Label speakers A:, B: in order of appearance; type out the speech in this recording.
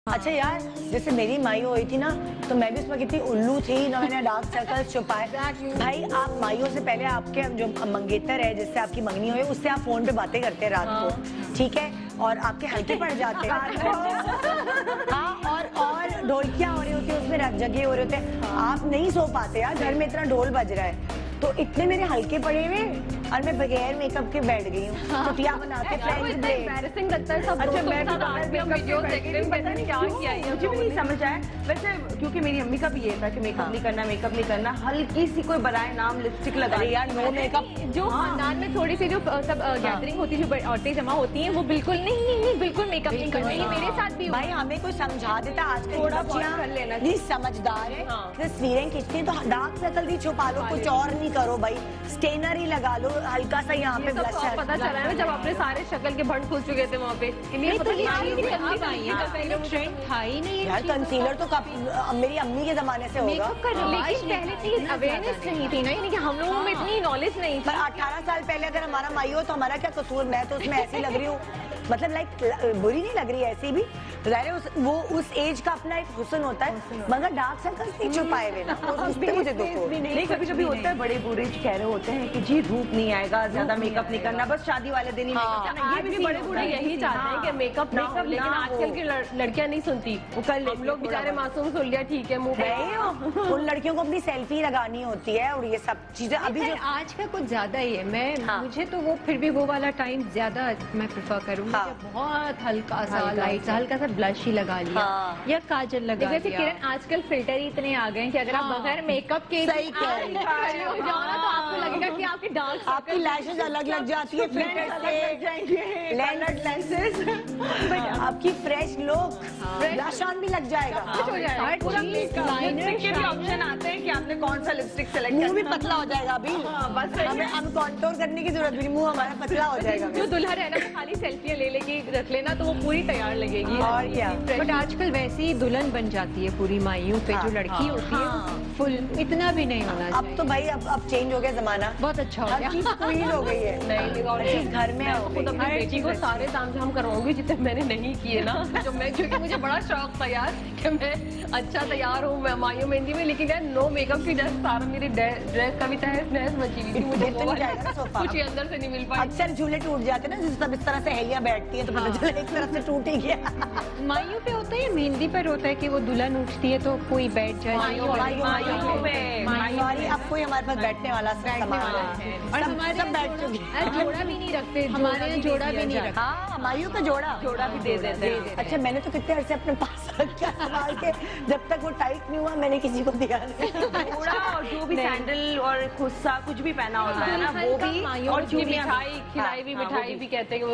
A: अच्छा यार, जैसे मेरी माई हुई थी ना, तो मैं भी उसमें कितनी उल्लू थी ना, मैंने डार्क सर्कल्स छुपाए। भाई आप माइयों से पहले आपके जो मंगेतर है, जिससे आपकी मंगनी हुई, उससे आप फोन पे बातें करते हैं रात को, ठीक है, और आपके हल्के पड़ जाते हैं। हाँ, और ढोलकियां हो रही होती है, उसमें जगे हो रहे होते हैं, आप नहीं सो पाते यार, घर में इतना ढोल बज रहा है, तो इतने मेरे हल्के पड़े हुए और मैं बगैर मेकअप के बैठ गई हूँ। चुटिया बनाते
B: एम्बैरेसिंग लगता है सब। अच्छा, मैं वीडियोस देख रही हूँ, पता नहीं क्या किया है, मुझे भी नहीं समझ आया वैसे, क्योंकि मेरी अम्मी का भी ये था कि मेकअप नहीं करना, हल्की सी कोई बनाए नाम लिपस्टिक लगा यार, नो मेकअप। जो खानदान में थोड़ी सी जो सब गैदरिंग होती है, जो औरतें जमा होती हैं, वो बिल्कुल नहीं बिल्कुल मेकअप नहीं करना है। मेरे साथ भी
A: भाई हमें कोई समझा देता, आजकल थोड़ा कर लेना, नहीं समझदार है, तस्वीरें खींचती है तो डार्क सर्कल भी छुपा लो, कुछ और नहीं करो भाई, स्टेनर ही लगा लो हल्का सा यहाँ पे ब्लशर।
B: पता चला है जब अपने सारे शक्ल के भंड खुल चुके थे वहाँ पे,
C: ट्रेंड था ही नहीं
A: यार। कंसीलर तो मेरी अम्मी के जमाने से होगा,
B: लेकिन पहले चीज अवेयरनेस नहीं थी ना, यानी कि हम लोगों में इतनी नॉलेज नहीं थी।
A: पर 18 साल पहले अगर हमारा माई हो तो हमारा क्या कसूर, मैं तो उसमें ऐसी लग रही हूँ, मतलब लाइक बुरी नहीं लग रही ऐसी भी, वो उस एज का अपना एक हुस्न होता है, मगर डार्क सर्कल्स नहीं छुपाए हुए ना, उसपे मुझे दुख हो।
C: नहीं, कभी कभी होता है, बड़े बूढ़े कह रहे होते हैं कि जी धूप नहीं आएगा, ज्यादा मेकअप नहीं करना, बस शादी वाले दिन ही मेकअप करना।
B: ये भी बड़े बूढ़े यही चाहते हैं कि मेकअप ना हो, लेकिन आजकल की लड़कियां नहीं सुनती, हम लोग बेचारे मासूम सुन लिया, ठीक है मुंह पे।
A: उन लड़कियों को अपनी सेल्फी लगानी होती है और ये सब चीजें अभी जो
C: आज का कुछ ज्यादा ही है। मुझे तो वो फिर भी वो वाला टाइम ज्यादा मैं प्रेफर करूंगी, बहुत हल्का सा लाइट, हल्का सा ब्लश ही लगा लिया या काजल लगा लिया।
B: जैसे किरण, आजकल फिल्टर ही इतने आ गए कि अगर आप बगैर मेकअप के
A: सही
B: हो जाओ ना, तो आपको लगेगा कि आपकी डार्क,
A: आपकी लैशेज अलग लग जाती है, फिल्टर से लेंसेज, आपकी फ्रेश लुक, ब्लश ऑन भी लग जाएगा,
C: ऑप्शन आते हैं कि आपने कौन सा लिपस्टिक सेलेक्ट
A: मुंह भी पतला हो जाएगा अभी, बस हमें कॉन्टोर करने की जरूरत भी नहीं, मुंह हमारा पतला हो जाएगा।
B: जो दुल्हन है ना, वो खाली सेल्फियां ले लेगी, रख लेना तो वो पूरी तैयार लगेगी।
A: और क्या,
C: बट आजकल वैसे ही दुल्हन बन जाती है पूरी माइयों पे, जो लड़की होती है फुल, इतना भी नहीं होना चाहिए।
A: अब तो भाई अब चेंज हो गया जमाना,
C: बहुत अच्छा हो गया,
A: हर चीज क्वीन हो गई है,
B: नहीं
A: घर में
B: खुद अपनी बेटी को सारे तामझाम करवाऊंगी जितने मैंने नहीं किए ना, जो मैं, क्योंकि मुझे बड़ा शौक था यार कि मैं अच्छा तैयार हूँ माइयों मेहंदी में, लेकिन यार नो मेकअप की ड्रेस, सारा मेरी ड्रेस का भी तहस नहस मची हुई थी, मुझे कुछ अंदर से नहीं मिल पाया।
A: अक्सर झूले टूट जाते हैं ना, जिस इस तरह से सहेलियां बैठती है तो पता चला एक तरफ से टूट ही गया।
C: माइयों पे होता है, मेहंदी पर होता है कि वो दुल्हन उठती है तो कोई बैठ जाए,
A: सॉरी अब कोई हमारे पास बैठने वाला सामान है, और हमारे सब बैठ चुके,
C: जोड़ा भी नहीं रखते, हमारे यहाँ जोड़ा भी नहीं रखते।
A: हाँ, माइयों का जोड़ा भी दे देते हैं। अच्छा, मैंने तो कितने अरसे अपने पास रखा संभाल के, जब तक वो टाइट नहीं हुआ मैंने किसी को दिया नहीं।
C: जोड़ा और जो भी सैंडल और खुस्सा कुछ भी पहना होता है ना, वो भी, और
B: मिठाई खिलाई भी, मिठाई भी कहते हैं।